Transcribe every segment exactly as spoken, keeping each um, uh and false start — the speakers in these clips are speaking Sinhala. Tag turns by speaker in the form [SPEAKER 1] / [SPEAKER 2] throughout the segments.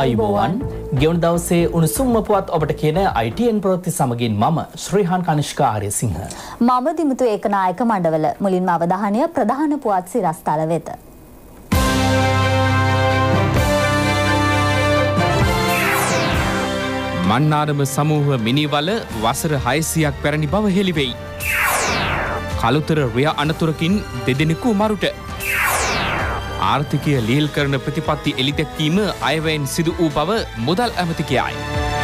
[SPEAKER 1] ආයුබෝවන් ගෙවුණු දවසේ උණුසුම්ම පුවත් ඔබට කියන I T N ප්‍රවෘත්ති සමගින් මම ශ්‍රීහාන් කනිෂ්කා ආර්යසිංහ.
[SPEAKER 2] මම දිමුතු ඒකනායක මණ්ඩවල. මුලින්ම අවධානය ප්‍රධාන පුවත් සිරස්තල වෙත.
[SPEAKER 3] මන්නාරම සමූහ මිනිවල වසර හයසියයක් පැරණි බව හෙළිවෙයි. කළුතර රියා අනතුරකින් දෙදෙනෙකු මරුට. ආර්ථිකය ලිහිල් කරන ප්‍රතිපත්ති එළිදැක්වීම අයවැයෙන් සිදු වූ බව මුදල් ඇමති කියයි.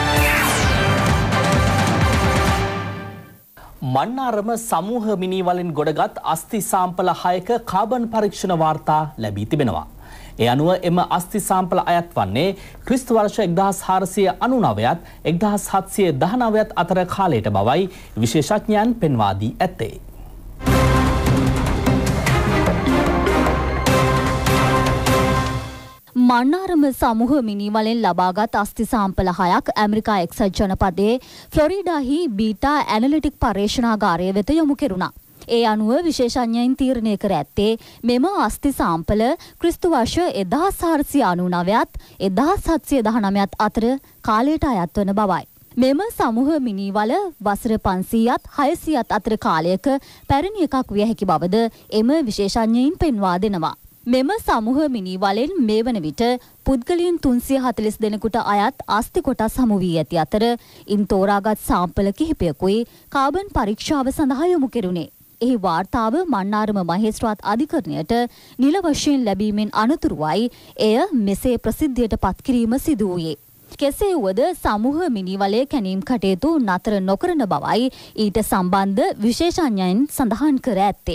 [SPEAKER 1] මන්නාරම සමූහ මිනිවලින් ගොඩගත් අස්ථි සාම්පල හයක කාබන් පරීක්ෂණ වාර්තා ලැබී තිබෙනවා. ඒ අනුව එම අස්ථි සාම්පල අයත් වන්නේ ක්‍රිස්තු වර්ෂ එක්දහස් හාරසිය අනූනවයත් එක්දහස් හත්සිය දහනවයත් අතර කාලයට බවයි විශේෂඥයන් පෙන්වා දී ඇත්තේ.
[SPEAKER 2] මන්නාරම සමූහ මිනිවලෙන් ලබාගත් අස්ථි සාම්පල හයක් ඇමරිකා එක්සත් ජනපදයේ ෆ්ලොරිඩාහි බීටා ඇනලිටික් පර්යේෂණාගාරය වෙත යොමු කෙරුණා. ඒ අනුව විශේෂඥයින් තීරණය කර ඇත්තේ මෙම අස්ථි සාම්පල ක්‍රිස්තු වර්ෂ එක්දහස් හාරසිය අනූනවයත් එක්දහස් හත්සිය දහනවයත් අතර කාලයට අයත් වන බවයි. මෙම සමූහ මිනිවල වසර පන්සීයත් හයසියත් අතර කාලයක පැරණි එකක් විය හැකි බවද එම විශේෂඥයින් පෙන්වා දෙනවා. මෙම සමූහ මිනිවලෙන් මේ වන විට පුද්ගලයන් තුන්සිය හතළිස් දෙනෙකුට අයත් අස්ථි කොටස් හමු වී ඇති අතර ඉන් තෝරාගත් සාම්පල කිහිපයකුයි කාබන් පරීක්ෂාව සඳහා යොමු කෙරුණේ. එහි වාර්තාව මන්නාරම මහේස්ත්‍රාත් අධිකරණයට නිල වශයෙන් ලැබීමෙන් අනතුරුවයි එය මෙසේ ප්‍රසිද්ධියට පත්කිරීම සිදු වූයේ. කෙසේ වුවද සමූහ මිනිවලේ කැණීම් කටයුතු නතර නොකරන බවයි ඊට සම්බන්ධ විශේෂඥයන් සඳහන් කර ඇත්තේ.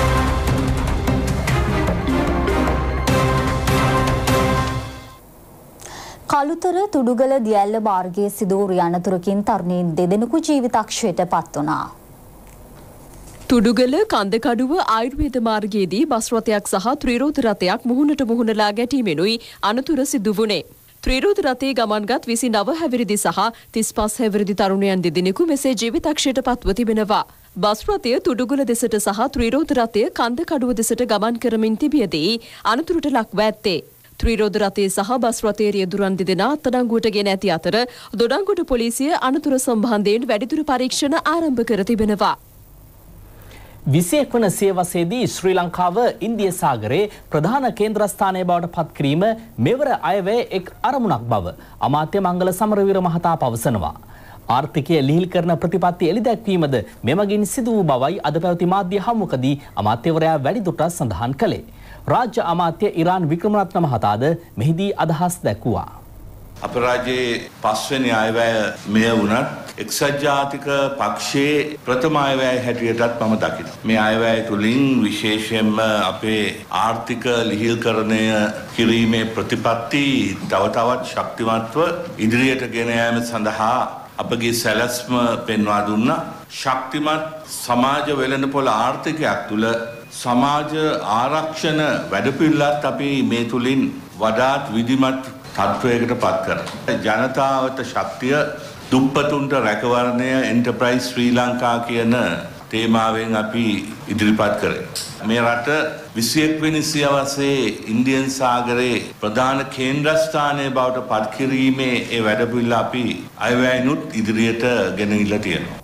[SPEAKER 2] කළුතර තුඩුගල දියැල්ල මාර්ගයේ සිදු වූ අනතුරකින් තරුණීන් දෙදෙනෙකු ජීවිතක්ෂයට පත් වුණා.
[SPEAKER 4] තුඩුගල කන්දකඩුව ආයුර්වේද මාර්ගයේදී බස් රථයක් සහ ත්‍රිරෝද රථයක් මුහුණට මුහුණලා ගැටීමෙනුයි අනතුර සිදු වුණේ. ත්‍රිරෝද රථයේ ගමන්ගත් විසිනව හැවිරිදි සහ තිස්පස් හැවිරිදි තරුණයන් දෙදෙනෙකු මෙසේ ජීවිතක්ෂයට පත්ව තිබෙනවා. බස් රථය තුඩුගල දෙසට සහ ත්‍රිරෝද රථය කන්දකඩුව දෙසට ගමන් කරමින් තිබියදී අනතුරට ලක්ව ඇත්තේ. ත්‍රිරෝද රථයේ සහ බස් රථයේ රියදුරන් දෙදෙනා අත්අඩංගුවට ගෙන ඇති අතර දොඩංගොඩ පොලිසිය අනතුර සම්බන්ධයෙන් වැඩිදුර පරීක්ෂණ ආරම්භ කර තිබෙනවා.
[SPEAKER 1] විසිඑක වන සියවසේදී ශ්‍රී ලංකාව ඉන්දිය සාගරයේ ප්‍රධාන කේන්ද්‍රස්ථානය බවට පත් කිරීම මෙවර අයවැය එක් අරමුණක් බව අමාත්‍ය මංගල සමරවීර මහතා පවසනවා. ආර්ථිකය ලිහිල් කරන ප්‍රතිපත්ති එළිදැක්වීමද මෙමගින් සිදු වූ බවයි අද පැවති මාධ්‍ය හමුවකදී අමාත්‍යවරයා වැඩිදුරටත් සඳහන් කළේ. රාජ්‍ය අමාත්‍ය ඉරාන් වික්‍රමරත්න මහතාද මෙහිදී අදහස් දැක්වුවා.
[SPEAKER 5] අප රාජ්‍යයේ පස්වෙනි අයවැය මෙය වුණත් එක්සත් ජාතික පක්ෂයේ ප්‍රථම අයවැය හැටියටත් මම දකිනවා. මේ අයවැය තුලින් විශේෂයෙන්ම අපේ ආර්ථික ලිහිල්කරණය කිරීමේ ප්‍රතිපත්ති තව තවත් ශක්තිමත්ව ඉදිරියට ගෙන යාම සඳහා අපගේ සැලැස්ම පෙන්වා දුන්නා. ශක්තිමත් සමාජ වෙළඳපොළ ආර්ථිකයක් තුළ සමාජ ආරක්ෂණ වැඩපිළිවෙලත් අපි මේ තුලින් වඩාත් විධිමත් තත්වයකට පත් කරනවා. ජනතාවට ශක්තිය, දුප්පතුන්ට රැකවරණය, එන්ටර්ප්‍රයිස් ශ්‍රී ලංකා කියන තේමාවෙන් අපි ඉදිරිපත් කරේ. මේ රට විසිඑක වෙනි සියවසේ ඉන්දියන් සාගරයේ ප්‍රධාන කේන්ද්‍රස්ථානයේ බවට පත් කිරීමේ ඒ වැඩපිළිවෙල අපි අයවැයනුත් ඉදිරියට ගෙනහිලා තියෙනවා.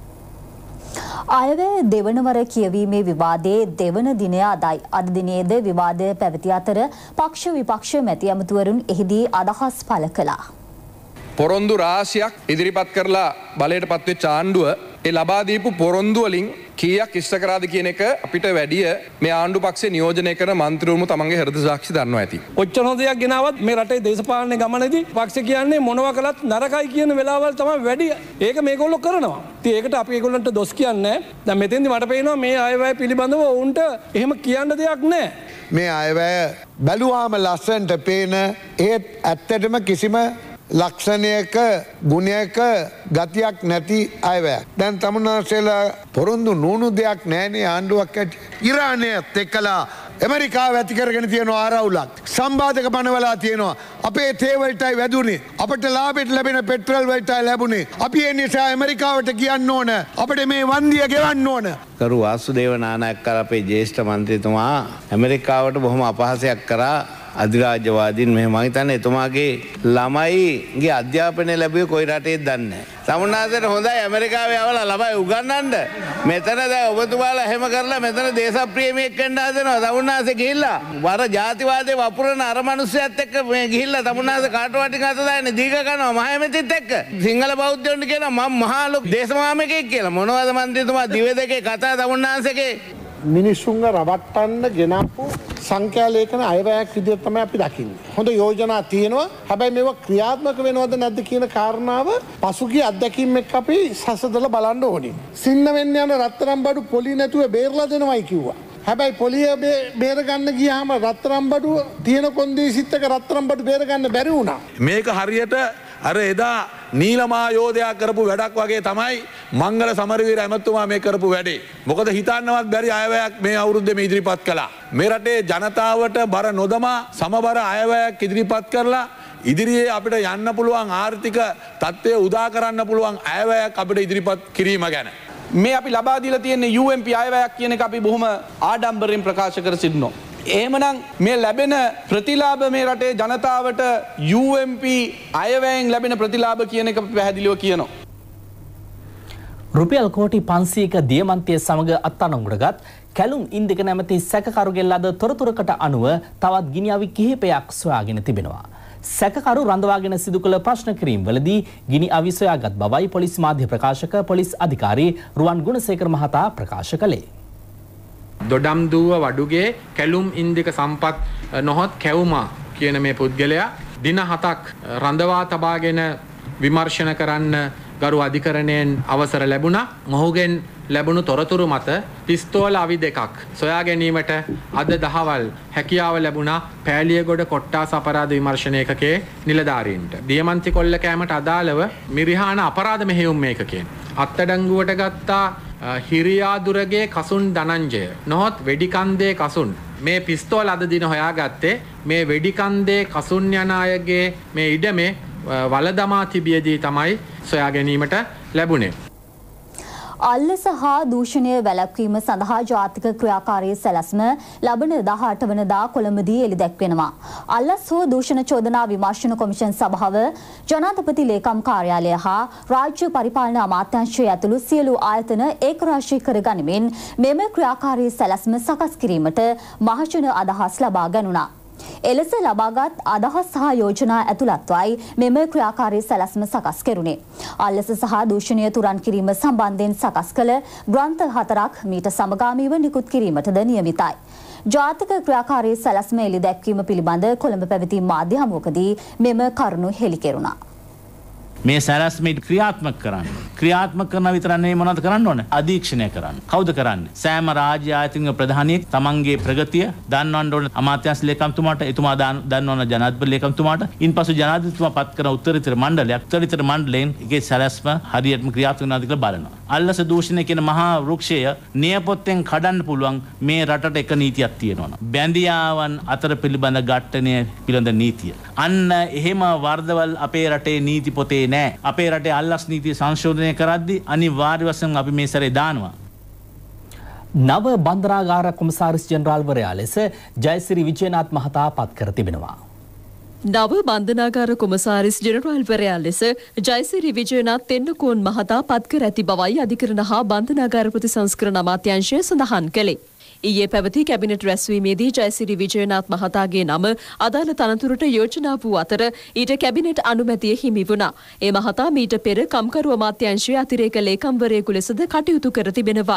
[SPEAKER 2] අයවැය දෙවනවර කියවීමේ විවාදයේ දෙවන දිනය අදයි. අද දිනයේද විවාදය පැවති අතර පක්ෂ විපක්ෂ මැති ඇමතිවරුන් එහිදී අදහස් පළ කළා.
[SPEAKER 6] පොරොන්දු රාශියක් ඉදිරිපත් කරලා බලයට පත්වෙච්ච ආණ්ඩුව ඒ ලබා දීපු පොරොන්දු වලින් කීයක් ඉෂ්ට කරාද කියන එක අපිට වැඩිය මේ ආණ්ඩු පක්ෂේ නියෝජනය කරන මන්ත්‍රීවරුම තමන්ගේ හෘද සාක්ෂි දන්නවා ඇති.
[SPEAKER 7] කොච්චර හොඳ දෙයක් ගෙනාවත් මේ රටේ දේශපාලන ගමනේදී පක්ෂ කියන්නේ මොනවා කළත් නරකයි කියන වෙලාවල් තමයි වැඩි. ඒක මේගොල්ලෝ කරනවා. ඉතින් ඒකට අපි ඒගොල්ලන්ට දොස් කියන්නේ නැහැ. දැන් මෙතෙන්දි මට පේනවා මේ අයවැය පිළිබඳව ඔවුන්ට එහෙම කියන්න දෙයක් නැහැ.
[SPEAKER 8] මේ අයවැය බැලුවාම ලස්සනට පේන ඒත් ඇත්තටම කිසිම ලක්ෂණයක ගුණයක ගතියක් නැති අයවැයක්. දැන් තමුන්නාන්සේලා පොරොන්දු නූණු දෙයක් නෑනේ ආණ්ඩුවක් ඇති. ඉරානයත් එක්කලා ඇමරිකාව ඇති කරගෙන තියෙනවා ආරවුලක්. සම්බාධක පනවලා තියෙනවා. අපේ තේ වලටයි වැදුනේ. අපිට ලාභෙට ලැබෙන පෙට්‍රල් වලටයි ලැබුණේ. අපි ඒ නිසා ඇමරිකාවට කියන්න ඕන. අපිට මේ වන්දිය ගෙවන්න ඕන.
[SPEAKER 9] කරු වාසුදේව නානායක්කර අපේ ජ්‍යෙෂ්ඨ මන්ත්‍රීතුමා ඇමරිකාවට බොහොම අපහාසයක් කරා අධිරාජ්‍යවාදීන් මෙහෙම මම හිතන්නේ එතුමාගේ ළමයිගේ අධ්‍යාපනය ලැබුවේ කොයි රටේද දන්නේ නැහැ. තමුන්නාසට හොඳයි ඇමරිකාවේ යවලා ළමයි උගන්වන්න. මෙතන දැන් ඔබතුමාලා එහෙම කරලා මෙතන දේශප්‍රියමෙක් වෙන්න හදනවා. තමුන්නාසේ ගිහිල්ලා වර ජාතිවාදේ වපුරන අර මිනිස්සුත් එක්ක මේ ගිහිල්ලා තමුන්නාසේ කාටවටින් අත දාන්නේ දීක කරනවා මහමෙතිත් එක්ක. සිංහල බෞද්ධයන්ට කියනවා මම මහා ලොකු දේශමාමෙක් කියලා. මොනවද මන්ත්‍රීතුමා දිවේ දෙකේ කතා තමුන්නාසේගේ
[SPEAKER 10] මිනිස්සුන්ව රවට්ටන්න ගෙනාපු සංඛ්‍යාලේඛන අයවැයක් විදිහට තමයි අපි දකින්නේ. හොඳ යෝජනා තියෙනවා. හැබැයි මේවා ක්‍රියාත්මක වෙනවද නැද්ද කියන කාරණාව පසුගිය අත්දැකීම් එක්ක අපි සසදලා බලන්න ඕනේ. සින්න වෙන්න යන රත්තරන් බඩු පොලි නැතුව බේරලා දෙනවයි කිව්වා. හැබැයි පොලිය බේර ගන්න ගියාම රත්තරන් බඩු තියෙන කොන්දේසිත් එක රත්තරන් බඩු බේර ගන්න බැරි වුණා.
[SPEAKER 6] මේක හරියට අර එදා නීලමා යෝධයා කරපු වැඩක් වගේ තමයි මංගල සමරවීර ඇමතුමා මේ කරපු වැඩේ. මොකද හිතන්නවත් බැරි අයවැයක් මේ අවුරුද්දේ මේ ඉදිරිපත් කළා. මේ රටේ ජනතාවට බර නොදමා සමබර අයවැයක් ඉදිරිපත් කරලා ඉදිරියේ අපිට යන්න පුළුවන් ආර්ථික තත්ත්වය උදා කරන්න පුළුවන් අයවැයක් අපිට ඉදිරිපත් කිරීම ගැන.
[SPEAKER 11] මේ අපි ලබා දීලා තියෙන යූ එම් පී අයවැයක් කියන එක අපි බොහොම ආඩම්බරෙන් ප්‍රකාශ කර සිටිනවා. එහෙමනම් මේ ලැබෙන ප්‍රතිලාභ මේ රටේ ජනතාවට යූ එම් පී අයවැයෙන් ලැබෙන ප්‍රතිලාභ කියන එක පැහැදිලිව කියනවා.
[SPEAKER 1] රුපියල් කෝටි පන්සීයක දියමන්තිය සමග අත්අඩංගුවටගත් කැලුම් ඉන්දික නැමැති සැකකරුගෙන් ලද තොරතුරකට අනුව තවත් ගිනි අවි කිහිපයක් සොයාගෙන තිබෙනවා. සැකකරු රඳවාගෙන සිදු කළ ප්‍රශ්න කිරීම් වලදී ගිනි අවි සොයාගත් බවයි පොලිස් මාධ්‍ය ප්‍රකාශක පොලිස් අධිකාරී රුවන් ගුණසේකර මහතා ප්‍රකාශ කළේ.
[SPEAKER 12] දොඩම්දුව වඩුගේ කැලුම් ඉන්දික සම්පත් නොහොත් කැවුමා කියන මේ පුද්ගලයා දින හතක් රඳවා තබාගෙන විමර්ශන කරන්න ගරු අධිකරණයෙන් අවසර ලැබුණා. මොහුගෙන් ලැබුණු තොරතුරු මත පිස්තෝල අවි දෙකක් සොයා ගැනීමට අද දහවල් හැකියාව ලැබුණා පෑලියගොඩ කොට්ටාස අපරාධ විමර්ශන ඒකකයේ නිලධාරීන්ට. දියමන්ති කොල්ල කෑමට අදාළව මිරිහාන අපරාධ මෙහෙයුම් මේකකයෙන් අත්අඩංගුවට ගත්තා හිරියාදුරගේ කසුන් ධනංජය නොහොත් වෙඩිකන්දේ කසුන් මේ පිස්තෝල අද දින හොයාගත්තේ මේ වෙඩිකන්දේ කසුන් යන අයගේ මේ ඉඩමේ වලදමා තිබියදී තමයි සොයා ගැනීමට ලැබුණේ.
[SPEAKER 2] අල්ලස හා දූෂණය වැළැක්වීම සඳහා ජාතික ක්‍රියාකාරී සැලැස්ම ලබන දහඅට වනදා කොළඹදී එළි දැක්වෙනවා. අල්ලස් හෝ දූෂණ චෝදනා විමර්ශන කොමිෂන් සභාව ජනාධිපති ලේකම් කාර්යාලය හා රාජ්‍ය පරිපාලන අමාත්‍යාංශය ඇතුළු සියලු ආයතන ඒකරාශී කර ගනිමින් මෙම ක්‍රියාකාරී සැලැස්ම සකස් කිරීමට මහජන අදහස් ලබා ගනුණා. එලෙස ලබාගත් අදහස් සහ යෝජනා ඇතුළත්වයි මෙම ක්‍රියාකාරී සැලැස්ම සකස් කෙරුණේ. අල්ලස සහ දූෂණය තුරන් කිරීම සම්බන්ධයෙන් සකස් කළ ග්‍රන්ථ හතරක් මීට සමගාමීව නිකුත් කිරීමටද නියමිතයි. ජාතික ක්‍රියාකාරී සැලැස්ම එළි දැක්වීම පිළිබඳ කොළඹ පැවති මාධ්‍ය හමුවකදී මෙම කරුණු හෙළි කෙරුණා.
[SPEAKER 13] මේ සැලැස්ම ක්‍රියාත්මක කරන්න. ක්‍රියාත්මක කරන විතරක් නෙවෙයි මොනවද කරන්න ඕනේ? අධීක්ෂණය කරන්න. කවුද කරන්නේ? සෑම රාජ්‍ය ආයතනික ප්‍රධානියෙක් තමන්ගේ ප්‍රගතිය දන්වන්න ඕන අමාත්‍යාංශ ලේකම්තුමාට, එතුමා දන්වන ජනාධිපති ලේකම්තුමාට, ඉන්පසු ජනාධිපතිතුමා පත් කරන උත්තරීතර මණ්ඩලයක්, උත්තරීතර මණ්ඩලයෙන් ඒකේ සැලැස්ම හරියටම ක්‍රියාත්මක වෙනවද කියලා බලනවා. අල්ලස දූෂණය කියන මහා වෘක්ෂය නියපොත්තෙන් කඩන්න පුළුවන් මේ රටට එක නීතියක් තියෙනවා. බැඳියාවන් අතර පිළිබඳ ඝට්ටනය පිළිබඳ නීතිය. අන්න එහෙම වර්ධවල් අපේ රටේ නීති පොතේ නෑ. අපේ රටේ අල්ලස් නීතිය සංශෝධනය කරද්දී අනිවාර්ය වශයෙන් අපි මේ සැරේ දානවා.
[SPEAKER 1] නව බන්දරාගාර කොමසාරිස් ජෙනරාල්වරයා ලෙස ජයසිරි විජේනාත් මහතා පත් කර තිබෙනවා.
[SPEAKER 4] නව බන්ධනාගාර කොමසාරිස් ජෙනරාල්වරයා ලෙස ජයසිරි විජේනාත් තෙන්නකෝන් මහතා පත් කර ඇති බවයි අධිකරණ හා බන්ධනාගාර ප්‍රතිසංස්කරණ අමාත්‍යාංශය සඳහන් කළේ. ඊයේ පැවති කැබිනට් රැස්වීමේදී ජයසිරි විජේනාත් මහතාගේ නම අදාළ තනතුරට යෝජනා වූ අතර ඊට කැබිනට් අනුමැතිය හිමි වුණා. ඒ මහතා මීට පෙර කම්කරු අමාත්‍යාංශයේ අතිරේක ලේකම්වරයෙකු ලෙසද කටයුතු කර තිබෙනවා.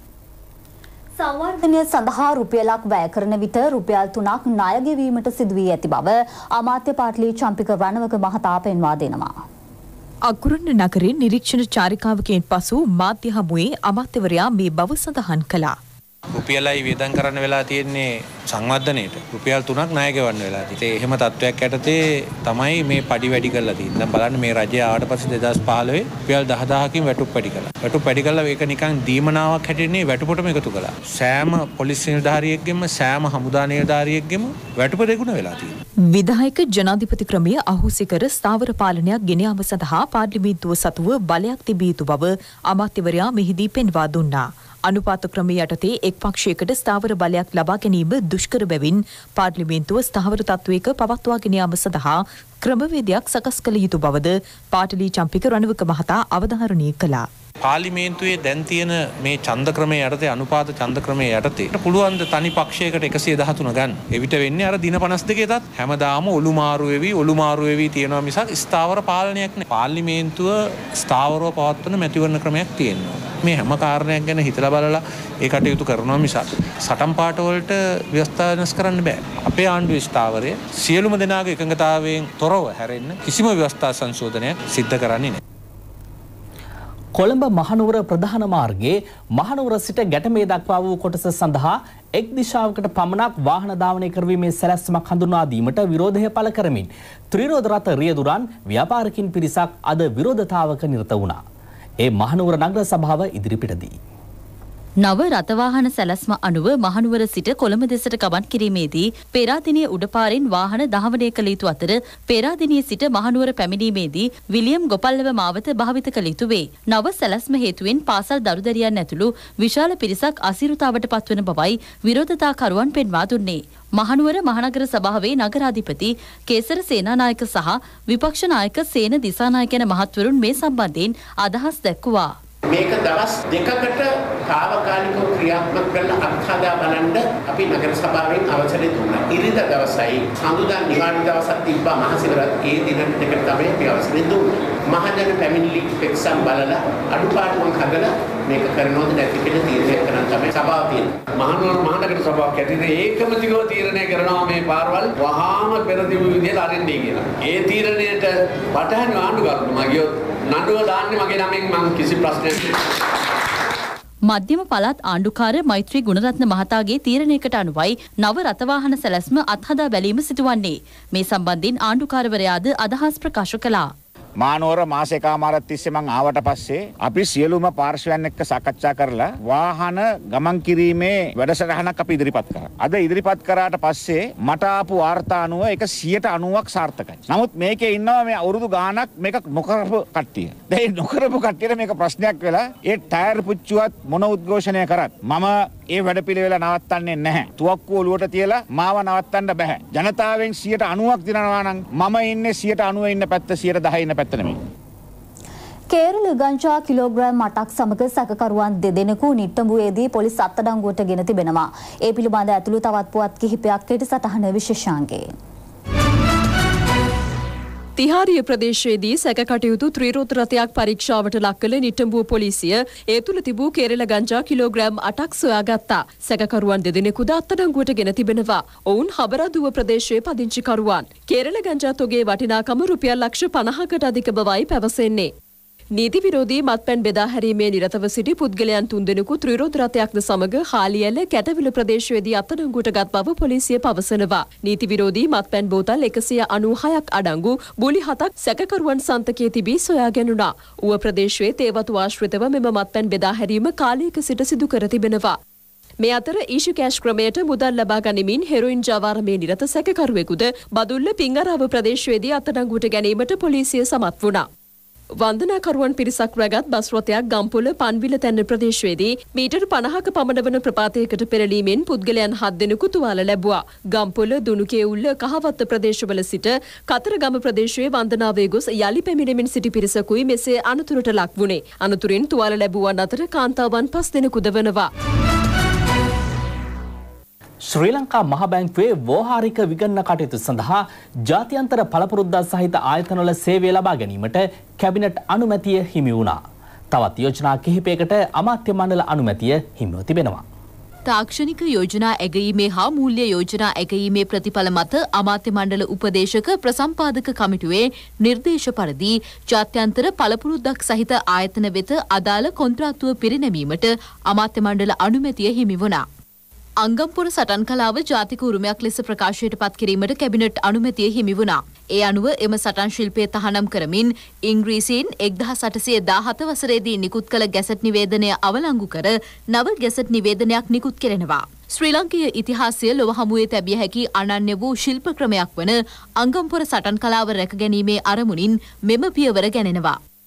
[SPEAKER 2] සංවර්ධනය සඳහා රුපියලක් වැය කරන විට රුපියල් තුනක් ණය ගෙවීමට සිදු වී ඇති බව අමාත්‍ය පාටලි චම්පික රණවක මහතා පෙන්වා දෙනවා.
[SPEAKER 14] අකුරණ නගරේ නිරීක්ෂණ චාරිකාවකින් පසු මාධ්‍ය හමුවේ අමාත්‍යවරයා මේ බව සඳහන් කළා.
[SPEAKER 15] රුපියලයි වියදම් කරන්න වෙලා තියෙන්නේ සංවර්ධනයේට. රුපියල් තුනක් ණය ගෙවන්න වෙලා තියෙන්නේ. එහෙම තත්වයක් යටතේ තමයි මේ පඩි වැඩි කරලා තියෙන්නේ. දැන් බලන්න මේ රජය ආවට පස්සේ දෙදාස් පහළොවේ රුපියල් දහදාහකින් වැටුප් වැඩි කළා. වැටුප් වැඩි කළා ඒක නිකන් දීමනාවක් හැටියට වැටුපටම එකතු කළා. සෑම පොලිස් නිලධාරියෙක්ගෙම සෑම හමුදා නිලධාරියෙක්ගෙම වැටුප දෙගුණ වෙලා තියෙනවා.
[SPEAKER 14] විධායක ජනාධිපති ක්‍රමය අහෝසි කර ස්ථාවර පාලනයක් ගෙන යාම සඳහා පාර්ලිමේන්තුව සතුව බලයක් තිබිය යුතු බව අමාත්‍යවරයා මෙහිදී පෙන්වා දුන්නා. අනුපාත ක්‍රමය යටතේ එක් පක්ෂයකට ස්ථාවර බලයක් ලබා ගැනීම දුෂ්කර බැවින් පාර්ලිමේන්තුව ස්ථාවර තත්වයක පවත්වාගෙන යාම සඳහා ක්‍රමවේදයක් සකස් කළ යුතු බවද පාටලී චම්පික රණවක මහතා අවධාරණය කළා.
[SPEAKER 15] පාර්ලිමේන්තුවේ දැන් තියෙන මේ ඡන්ද ක්‍රමයේ යටතේ අනුපාත ඡන්ද ක්‍රමයේ යටතේ පුළුවන් ද තනි පක්ෂයකට එකසිය දහතුන ගන්න. එවිට වෙන්නේ අර දින පනස් දෙකේටත් හැමදාම ඔලු මාරු වෙවි ඔලු මාරු වෙවි තියෙනවා මිසක් ස්ථාවර පාලනයක් නෑ. පාර්ලිමේන්තුව ස්ථාවරව පවත්වන මැතිවරණ ක්‍රමයක් තියෙනවා. මේ හැම කාරණයක් ගැන හිතලා බලලා ඒ කටයුතු කරනවා මිසක් සටන් පාට වලට ව්‍යවස්ථා වෙනස් කරන්න බෑ. අපේ ආණ්ඩුවේ ස්ථාවරය සියලුම දෙනාගේ එකඟතාවයෙන් තොරව හැරෙන්න කිසිම ව්‍යවස්ථා සංශෝධනයක් සිද්ධ කරන්නේ නෑ.
[SPEAKER 1] කොළඹ මහනුවර ප්‍රධාන මාර්ගයේ මහනුවර සිට ගැටමේ දක්වා වූ කොටස සඳහා එක් දිශාවකට පමණක් වාහන ධාවනය කරවීමේ සැලැස්මක් හඳුන්වා දීමට විරෝධය පළ කරමින් ත්‍රිරෝධ රථ රියදුරන් ව්‍යාපාරිකින් පිරිසක් අද විරෝධතාවක නිරත වුණා. ඒ මහනුවර නගර සභාව ඉදිරිපිටදී
[SPEAKER 2] නව රථවාහන සැලැස්ම අනුව මහනුවර සිට කොළඹ දෙසට ගමන් කිරීමේදී පෙරාදිනිය උඩපාරෙන් වාහන ධාවනය කළ යුතු අතර පෙරාදිනිය සිට මහනුවර පැමිණීමේදී විලියම් ගොපල්ලව මාවත භාවිත කළ යුතු වේ. නව සැලැස්ම හේතුවෙන් පාසල් දරුදරියන් ඇතුළු විශාල පිරිසක් අසිරුතාවට පත්වන බවයි විරෝධතාකරුවන් පෙන්වා දුන්නේ. මහනුවර මහනගර සභාවේ නගරාධිපති කේසර සේනානායක සහ විපක්ෂ නායක සේන දිසානායක යන මහත්වරුන් මේ සම්බන්ධයෙන් අදහස් දැක්වුවා.
[SPEAKER 16] මේක දවස් දෙකකට తాවකාලිකව ක්‍රියාත්මක කරලා අත්හදා බලන්න අපි නගර සභාවෙන් අවසරය දුන්නා. ඉරිදා දවසයි සඳුදා නිවාඩු දවසක් තිබ්බා මහසිවරත් ඒ දින දෙකට තමයි අපි අවසරය දුන්නේ. මහජන පැමිණිලි පෙක්සම් බලලා අඩුපාඩුවක් හදලා මේක කරනවද නැති කියලා තීරණය කරන්න තමයි සභාව තියෙන්නේ.
[SPEAKER 17] මහනුවර මහනගර සභාවක් ඇතුළේ ඒකමතිකව තීරණය කරනවා මේ පාරවල් වහාම පෙර තිබු විදිහට අරින්නේ කියලා. ඒ තීරණයට වටහන් ආණ්ඩුකරුතුමා ගියොත් නඩුව දාන්නේ මගේ නමින් මම කිසි ප්‍රශ්නයක්
[SPEAKER 2] මධ්‍යම පළාත් ආණ්ඩුකාර මෛත්‍රී ගුණරත්න මහතාගේ තීරණයකට අනුවයි නව රථවාහන සැලැස්ම අත්හදා බැලීම සිදුවන්නේ. මේ සම්බන්ධයෙන් ආණ්ඩුකාරවරයාද අදහස් ප්‍රකාශ කළා.
[SPEAKER 18] මානවර මාසෙකමාරක් තිස්සේ මං ආවට පස්සේ අපි සියලුම පාර්ශවයන් එක්ක සාකච්ඡා කරලා වාහන ගමන් කිරීමේ වැඩසටහනක් අපි ඉදිරිපත් කරා. අද ඉදිරිපත් කරාට පස්සේ මට ආපු වාර්තා අනුව ඒක සියයට අනූවක් සාර්ථකයි. නමුත් මේකේ ඉන්නවා මේ අවුරුදු ගාණක් මේක නොකරපු කට්ටිය. දැන් නොකරපු කට්ටියට මේක ප්‍රශ්නයක් වෙලා ඒ ටයර් පුච්චුවත් මොන උද්ඝෝෂණය කරත් මම ඒ වැඩපිළිවෙල නවත්තන්නේ නැහැ. තුවක්කුව ඔලුවට තියලා මාව නවත්තන්න බෑ. ජනතාවෙන් සියයට අනූවක් දිනනවා නම් මම ඉන්නේ සියයට අනූව ඉන්න පැත්ත සියයට දහ ඉන්න පැත්ත නෙමෙයි.
[SPEAKER 2] කේරළ ගංජා කිලෝග්‍රෑම් අටක් සමග සැකකරුවන් දෙදෙනෙකු නිට්ටඹුවේදී පොලිස් අත්අඩංගුවට ගෙන තිබෙනවා. ඒ පිළිබඳ ඇතුළු තවත් පුවත් කිහිපයක් කෙටිසටහන විශේෂාංගයේ.
[SPEAKER 4] තිහාරිය ප්‍රදේශයේදී සැකකටයුතු ත්‍රිරෝධ රථයක් පරීක්ෂාවට ලක් කළ නිට්ටඹුව පොලිසිය ඒ තුළ තිබූ කේරළ ගංජා කිලෝග්‍රෑම් අටක් සොයාගත්තා. සැකකරුවන් දෙදෙනෙකුද අත්අඩංගුවට ගෙන තිබෙනවා. ඔවුන් හබරදුව ප්‍රදේශයේ පදිංචිකරුවන්. කේරළ ගංජා තොගේ වටිනාකම රුපියල් ලක්ෂ පනහකට අධික බවයි පැවසෙන්නේ. නීති විරෝධී මත්පැන් බෙදා හැරීමේ නිරතව සිටි පුද්ගලයන් තුන්දෙනෙකු ත්‍රිරෝධ රථයක්ද සමග හාලිඇල කැටවිල ප්‍රදේශයේදී අත්අඩංගුවට ගත් බව පොලිසිය පවසනවා. නීති විරෝධී මත්පැන් බෝතල් එකසිය අනූහයක් අඩංගු බුලි හතක් සැකකරුවන් සන්තකයේ තිබී සොයා ගැනුණා. ඌව ප්‍රදේශයේ තේවතු ආශ්‍රිතව මෙම මත්පැන් බෙදා හැරීම කාලයක සිට සිදු කර තිබෙනවා. මේ අතර ඊශු කෑෂ් ක්‍රමයට මුදල් ලබා ගනිමින් හෙරොයින් ජාවාරමේ නිරත සැකකරුවෙකුද බදුල්ල පිංගරාව ප්‍රදේශයේදී අත්අඩංගුවට ගැනීමට පොලිසිය සමත් වුණා. වන්දනාකරුවන් පිරිසක් රැගත් බස් රථයක් ගම්පොළ පන්විල තැන්න ප්‍රදේශයේදී මීටර් පනහක පමණ වන ප්‍රපාතයකට පෙරලීමෙන් පුද්ගලයන් හත් දෙනෙකු තුවාල ලැබුවා. ගම්පොළ දුනුකේඋල්ල කහවත්ත ප්‍රදේශවල සිට කතරගම ප්‍රදේශයේ වන්දනාවේ ගොස් යලි පැමිණෙමින් සිටි පිරිසකුයි මෙසේ අනතුරට ලක් වුණේ. අනතුරින් තුවාල ලැබුවන් අතර කාන්තාවන් පස් දෙනෙකුද වනවා.
[SPEAKER 1] ශ්‍රී ලංකා මහ බැංකුවේ ව්‍යවහාරික විගණන කටයුතු සඳහා ජාත්‍යන්තර පළපුරුද්දා සහිත ආයතනවල සේවය ලබා ගැනීමට කැබිනට් අනුමැතිය හිමි වුණා. තවත් යෝජනා කිහිපයකට අමාත්‍ය මණ්ඩල අනුමැතිය හිමිව තිබෙනවා.
[SPEAKER 2] තාක්ෂණික යෝජනා ඇගීමේ හා මූල්‍ය යෝජනා ඇගීමේ ප්‍රතිඵල මත අමාත්‍ය මණ්ඩල උපදේශක ප්‍රසම්පාදක කමිටුවේ නිර්දේශ පරිදි ජාත්‍යන්තර පළපුරුද්දක් සහිත ආයතන වෙත අදාළ කොන්ත්‍රාත්තුව පිරිනැමීමට අමාත්‍ය මණ්ඩල අනුමැතිය හිමි වුණා. අංගම්පුර සටන් කලාව ජාතික උරුමයක් ලෙස ප්‍රකාශයට පත් කිරීමට කැබිනට් අනුමැතිය හිමි වුණා. ඒ අනුව එම සටන් ශිල්පය තහනම් කරමින් ඉංග්‍රීසීන් එක්දහස් අටසිය දාහත වසරේදී නිකුත් කළ ගැසට් නිවේදනය අවලංගු කර නව ගැසට් නිවේදනයක් නිකුත් කෙරෙනවා. ශ්‍රී ලංකීය ඉතිහාසය ලොව හමුවේ තැබිය හැකි අනන්‍ය වූ ශිල්ප ක්‍රමයක් වන අංගම්පුර සටන් කලාව රැක ගැනීමේ අරමුණින් මෙම පියවර ගැනෙනවා.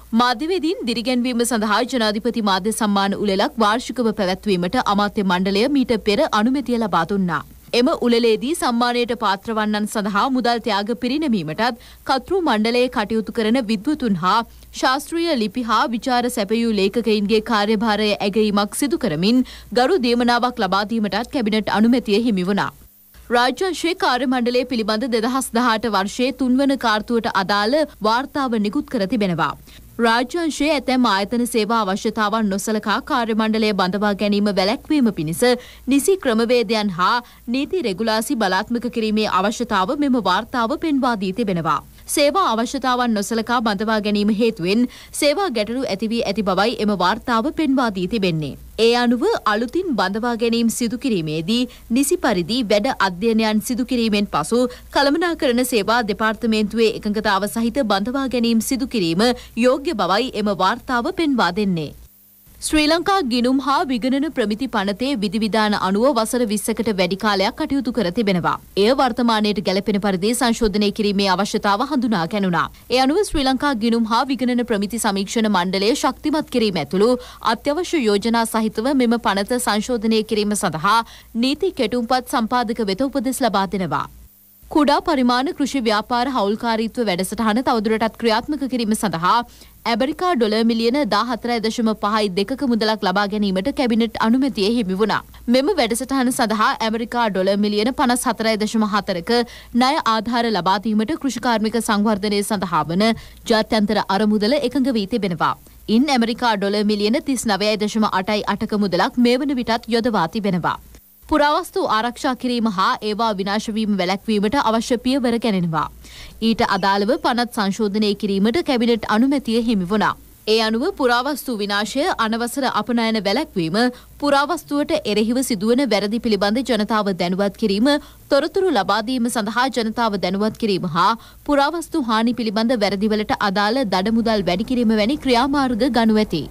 [SPEAKER 4] මාධ්‍යවේදීන් දිරිගැන්වීම සඳහා ජනාධිපති මාධ්‍ය සම්මාන උළෙලක් වාර්ෂිකව පැවැත්වීමට අමාත්‍ය මණ්ඩලය මීට පෙර අනුමැතිය ලබා දුන්නා. එම උළෙලේදී සම්මානයට පාත්‍රවන්නන් සඳහා මුදල් ත්‍යාග පිරිනැමීමටත් කතෘ මණ්ඩලයේ කටයුතු කරන විද්වතුන් හා ශාස්ත්‍රීය ලිපි හා විචාර සැපයූ ලේඛකයින්ගේ කාර්යභාරය ඇගීමක් සිදු කරමින් ගරු දීමනාවක් ලබා දීමටත් කැබිනට් අනුමැතිය හිමි වුණා. රාජ්‍යංශයේ කාර්ය මණ්ඩලය පිළිබඳ දෙදහස් දහඅට වර්ෂයේ තුන්වන කාර්තුවට අදාළ වාර්තාව නිකුත් කර තිබෙනවා. රාජ්‍යංශයේ ඇතැම් ආයතන සේවා අවශ්‍යතාවන් නොසලකා කාර්ය මණ්ඩලය බඳවා ගැනීම වැළැක්වීම පිණිස නිසි ක්‍රමවේදයන් හා නීති රෙගුලාසි බලාත්මක කිරීමේ අවශ්‍යතාව මෙම වාර්තාව පෙන්වා දී තිබෙනවා. සේවා අවශ්‍යතාවන් නොසලකා බඳවා ගැනීම හේතුවෙන් සේවා ගැටලු ඇති වී ඇති බවයි එම වාර්තාව පෙන්වා දී තිබෙන්නේ. ඒ අනුව අලුතින් බඳවා ගැනීම සිදු කිරීමේදී නිසි පරිදි වැඩ අධ්‍යයනයන් සිදු කිරීමෙන් පසු කළමනාකරණ සේවා දෙපාර්තමේන්තුවේ එකඟතාව සහිත බඳවා ගැනීම සිදු කිරීම යෝග්‍ය බවයි එම වාර්තාව පෙන්වා දෙන්නේ. ශ්‍රී ලංකා ගිණුම් හා විගණන ප්‍රමිති පනතේ විධිවිධාන අනුව වසර විස්සකට වැඩි කාලයක් කටයුතු කර තිබෙනවා. එය වර්තමානයට ගැලපෙන පරිදි සංශෝධනය කිරීමේ අවශ්‍යතාව හඳුනා ගැනුණා. ඒ අනුව ශ්‍රී ලංකා ගිණුම් හා විගණන ප්‍රමිති සමීක්ෂණ මණ්ඩලය ශක්තිමත් කිරීම ඇතුළු අත්‍යවශ්‍ය යෝජනා සහිතව මෙම පනත සංශෝධනය කිරීම සඳහා නීති කෙටුම්පත් සම්පාදක වෙත උපදෙස් ලබා දෙනවා. කුඩා පරිමාණ කෘෂි ව්‍යාපාර හවුල්කාරීත්ව වැඩසටහන තවදුරටත් ක්‍රියාත්මක කිරීම සඳහා ඇමරිකා ඩොලර් මිලියන දාහතරයි දශම පහයි දෙකක මුදලක් ලබා ගැනීමට කැබිනට් අනුමැතිය හිමි වුණා. මෙම වැඩසටහන සඳහා ඇමරිකා ඩොලර් මිලියන පනස් හතරයි දශම හතරක ණය ආධාර ලබා දීමට කෘෂිකාර්මික සංවර්ධනය සඳහා වන ජාත්‍යන්තර අරමුදල එකඟ වී තිබෙනවා. ඉන් ඇමරිකා ඩොලර් මිලියන තිස් නවයයි දශම අටයි අටක මුදලක් මේ වන විටත් යොදවා තිබෙනවා. පුරාවස්තු ආරක්ෂා කිරීම හා ඒවා විනාශ වීම වැළැක්වීමට අවශ්‍ය පියවර ගැනෙනවා. ඊට අදාළව පනත් සංශෝධනය කිරීමට කැබිනට් අනුමැතිය හිමි වුණා. ඒ අනුව පුරාවස්තු විනාශය අනවසර අපනයන වැළැක්වීම පුරාවස්තුවට එරෙහිව සිදුවන වැරදි පිළිබඳ ජනතාව දැනුවත් කිරීම තොරතුරු ලබා දීම සඳහා ජනතාව දැනුවත් කිරීම හා පුරාවස්තු හානි පිළිබඳ වැරදිවලට අදාළ දඩ මුදල් වැඩි කිරීම වැනි ක්‍රියාමාර්ග ගනු ඇති.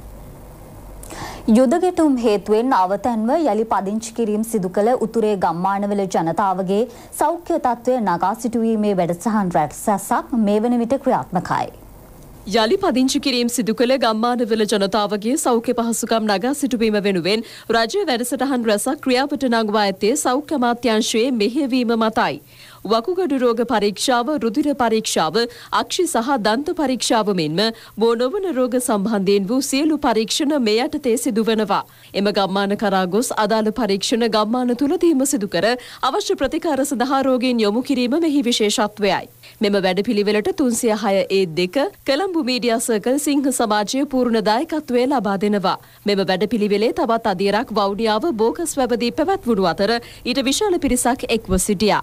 [SPEAKER 2] යුදගෙටුම් හේතුවෙන් අවතැන්ව යළි පදිංචි කිරීම සිදු කළ උතුරේ ගම්මානවල ජනතාවගේ සෞඛ්‍ය තත්ත්වය නගා සිටුවීමේ වැඩසටහන් රැසක් මේ වන විට ක්‍රියාත්මකයි.
[SPEAKER 4] යළි පදිංචි කිරීම සිදු කළ ගම්මානවල ජනතාවගේ සෞඛ්‍ය පහසුකම් නගා සිටුවීම වෙනුවෙන් රජය වැඩසටහන් රැසක් ක්‍රියාවට නංවා ඇත්තේ සෞඛ්‍ය අමාත්‍යාංශයේ මෙහෙයවීම මතයි. වකුගඩු රෝග පරීක්ෂාව, රුධිර පරීක්ෂාව, අක්ෂි සහ දන්ත පරීක්ෂාව මෙන්ම බෝ නොවන රෝග සම්බන්ධයෙන් වූ සියලු පරීක්ෂණ මේ යටතේ සිදුවනවා. එම ගම්මාන කරා ගොස් අදාළ පරීක්ෂණ ගම්මාන තුලදීම සිදු කර අවශ්‍ය ප්‍රතිකාර සඳහා රෝගීන් යොමු කිරීම මෙහි විශේෂත්වයයි. මෙම වැඩපිළිවෙලට තුන්සිය හය ඒ දෙක කොළඹ මීඩියා සර්කල් සිංහ සමාජයේ පූර්ණ දායකත්වය ලබා දෙනවා. මෙම වැඩපිළිවෙලේ තවත් අදියරක් වවුනියාව බෝකස් වැවදී පැවැත්වුණු අතර ඊට විශාල පිරිසක් එක්ව සිටියා.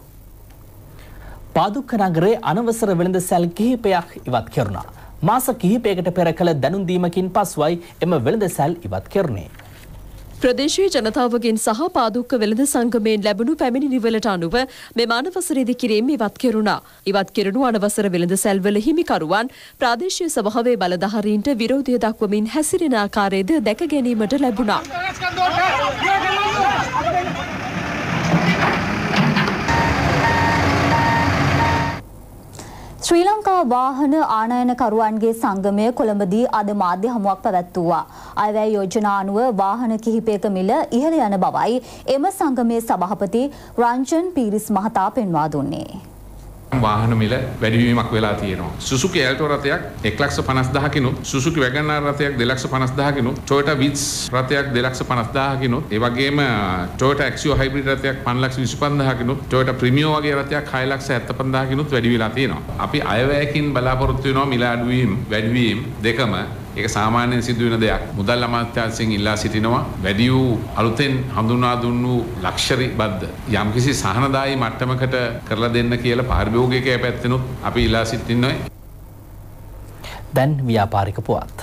[SPEAKER 1] පාදුක්ක නගරේ අනවසර වෙළඳ සැල් කිහිපයක් ඉවත් කෙරුණා. මාස කිහිපයකට පෙර කළ දැනුම් දීමකින් පසුවයි එම වෙළඳ සැල් ඉවත් කෙරුණේ.
[SPEAKER 4] ප්‍රදේශීය ජනතාවගෙන් සහ පාදුක්ක වෙළඳ සංගමයෙන් ලැබුණු පැමිණිලිවලට අනුව මෙම අනවසරේදී කිරීම ඉවත් කෙරුණා. ඉවත් කෙරුණු අනවසර වෙළඳ සැල්වල හිමිකරුවන් ප්‍රාදේශීය සභාවේ බලධාරීන්ට විරෝධය දක්වමින් හැසිරෙන ආකාරයද දැක ගැනීමට ලැබුණා.
[SPEAKER 2] ශ්‍රී ලංකා වාහන ආනයනකරුවන්ගේ සංගමය කොළඹදී අද මාධ්‍ය හමුවක් පැවැත්වුවා. අයවැය යෝජනා අනුව වාහන කිහිපයක මිල ඉහළ යන බවයි එම සංගමේ සභාපති රංජන් පීරිස් මහතා පෙන්වා දුන්නේ.
[SPEAKER 19] වාහන මිල වැඩිවීමක් වෙලා තියෙනවා. සුසුකි ඇල්ටෝ රථයක් එක ලක්ෂ පනස් දහසකිනුත්, සුසුකි වැගන්ආර් රථයක් දෙලක්ෂ පනස් දහසකිනුත්, ටොයෝටා විට්ස් රථයක් දෙලක්ෂ පනස් දහසකිනුත්, ඒ වගේම ටොයෝටා ඇක්සියෝ හයිබ්‍රිඩ් රථයක් පන්ලක්ෂ විසි පන්දාහකිනුත්, ටොයෝටා ප්‍රීමියෝ වගේ රථයක් හය ලක්ෂ හැත්තෑ පන්දාහකිනුත් වැඩි වෙලා තියෙනවා. අපි අයවැයකින් බලාපොරොත්තු වෙනවා මිල අඩුවීම, වැඩිවීම දෙකම. ඒක සාමාන්‍යයෙන් සිදුවෙන දෙයක්. මුදල් අමාත්‍යාංශයෙන් ඉල්ලා සිටිනවා වැඩි වූ අලුතෙන් හඳුනා දුන්නු ලක්ෂරි බද්ද යම්කිසි සහනදායී මට්ටමකට කරලා දෙන්න කියලා පාරිභෝගිකයා පැත්තෙනුත් අපි ඉල්ලා සිටිනවා.
[SPEAKER 1] දැන් ව්‍යාපාරික පුවත්.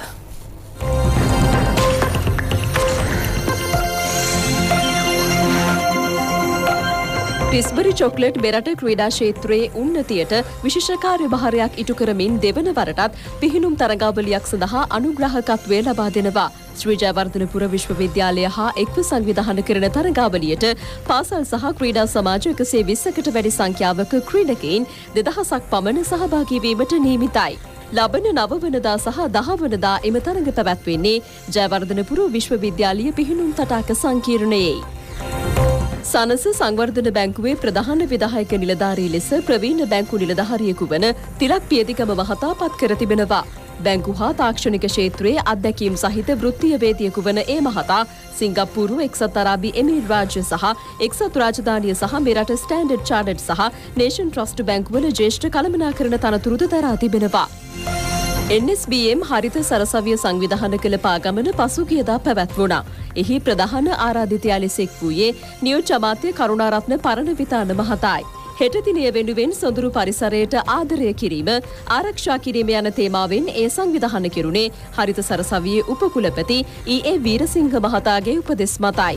[SPEAKER 4] ටිස්බරි චොක්ලට් මෙරට ක්‍රීඩා ක්ෂේත්‍රයේ උන්නතියට විශේෂ කාර්යභාරයක් ඉටු කරමින් දෙවන වරටත් පිහිනුම් තරගාවලියක් සඳහා අනුග්‍රාහකත්වය ලබා දෙනවා. ශ්‍රී ජයවර්ධනපුර විශ්වවිද්‍යාලය හා එක්ව සංවිධානය කරන තරගාවලියට පාසල් සහ ක්‍රීඩා සමාජ එකසිය විස්සකට වැඩි සංඛ්‍යාවක ක්‍රීඩකයින් දෙදහසක් පමණ සහභාගී වීමට නියමිතයි. ලබන නව වනදා සහ දහ වනදා එම තරඟ පැවැත්වෙන්නේ ජයවර්ධනපුර විශ්වවිද්‍යාලීය පිහිනුම් තටාක සංකීර්ණයේ. සනස සංවර්ධන බැංකුවේ ප්‍රධාන විධායක නිලධාරී ලෙස ප්‍රවීණ බැංකු නිලධාරියෙකු වන තිලක් පියතිකම මහතා පත් කර තිබෙනවා. බැංකු හා තාක්ෂණික ක්ෂේත්‍රයේ අත්දැකීම් සහිත වෘත්තීය වේදිකයෙකු වන ඒ මහතා සිංගප්පූරු එක්සත් අරාබි එමිරේට් රාජ්‍ය සහ එක්සත් රාජධානිය සහ මෙරට ස්ටෑන්ඩඩ් චාර්ටර්ඩ් සහ නේෂන් ට්‍රස්ට් බැංකුවල ජ්‍යෙෂ්ඨ කළමනාකරණ තනතුරුද දරා තිබෙනවා. එන් එස් බී එම් හරිත සරසවිය සංවිධානය කළ පාගමන පසුගියදා පැවැත්වුණා. එහි ප්‍රධාන ආරාධිතයා ලෙස එක් වූයේ නියෝජ්‍ය අමාත්‍ය කරුණාරත්න පරණවිතාන මහතායි. හෙට දිනය වෙනුවෙන් සොඳුරු පරිසරයට ආදරය කිරීම ආරක්ෂා කිරීම යන තේමාවෙන් ඒ සංවිධානය කෙරුණේ හරිත සරසවියේ උපකුලපති ඊ ඒ වීරසිංහ මහතාගේ උපදෙස් මතයි.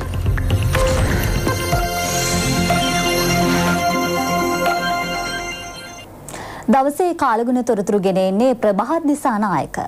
[SPEAKER 2] දවසේ කාලගුණ තොරතුරු ගෙන එන්නේ ප්‍රභාත් දිසානායක.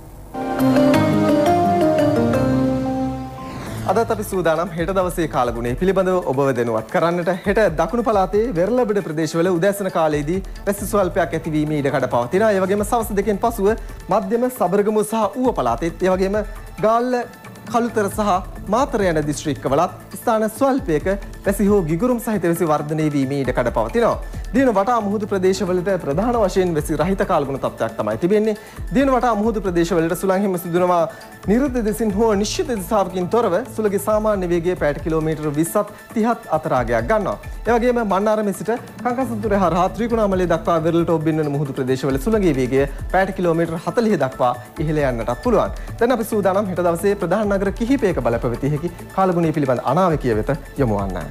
[SPEAKER 20] අදත් අපි සූදානම් හෙට දවසේ කාලගුණය පිළිබඳව ඔබව දැනුවත් කරන්නට. හෙට දකුණු පළාතේ වෙරළබඩ ප්‍රදේශවල උදෑසන කාලයේදී වැසි ස්වල්පයක් ඇතිවීමේ ඉඩකඩ පවතිනවා. ඒ වගේම සවස් දෙකෙන් පසුව මධ්‍යම සබරගමුව සහ ඌව පළාතෙත් ඒ වගේම ගාල්ල කළුතර සහ මාතර යන දිස්ත්‍රික්කවලත් ස්ථාන ස්වල්පයක වැසි හෝ ගිගුරුම් සහිත වැසි වර්ධනය වීමේ ඉඩකඩ පවතිනවා. දින වටා මුහුදු ප්‍රදේශවලට ප්‍රධාන වශයෙන් වැසි රහිත කාලගුණ තත්ත්වයක් තමයි තිබෙන්නේ. දින වටා මුහුදු ප්‍රදේශවලට සුළං හිම සිදුවනවා නිරුද්ධ දෙසින් හෝ නිශ්චිත දිශාවකින් තොරව සුළඟේ සාමාන්‍ය වේගය පැයට කිලෝමීටර් විස්සත් තිහත් අතර ආගයක් ගන්නවා. ඒ වගේම මන්නාරමේ සිට කංකසන්තුර හරහා ත්‍රිකුණාමලය දක්වා වෙරළට ඔබ්බින්න මුහුදු ප්‍රදේශවල සුළඟේ වේගය පැයට කිලෝමීටර් හතළිහ දක්වා ඉහළ යන්නටත් පුළුවන්. දැන් අපි සූදානම් හෙට දවසේ ප්‍රධාන නගර කිහිපයක බලපැවතිය හැකි කාලගුණය පිළිබඳ අනාවැකිය වෙත යොමු වන්නයි.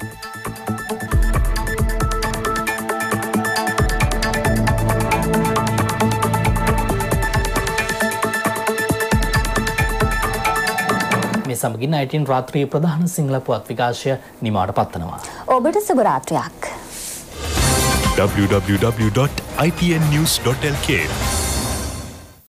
[SPEAKER 1] මේ සමගින් අයිටීන් රාත්‍රියේ ප්‍රධාන සිංහල පුවත් විකාශය නිමාවට පත්වනවා.
[SPEAKER 2] ඔබට සුබ රාත්‍රියක්.
[SPEAKER 21] w w w dot i t n news dot l k